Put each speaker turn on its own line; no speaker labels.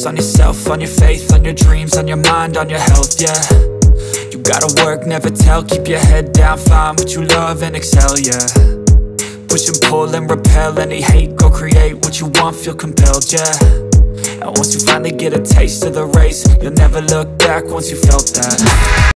focus on yourself, on your faith, on your dreams, on your mind, on your health, yeah. You gotta work, never tell, keep your head down, find what you love and excel, yeah. Push and pull and repel any hate, go create what you want, feel compelled, yeah. And once you finally get a taste of the race, you'll never look back once you felt that.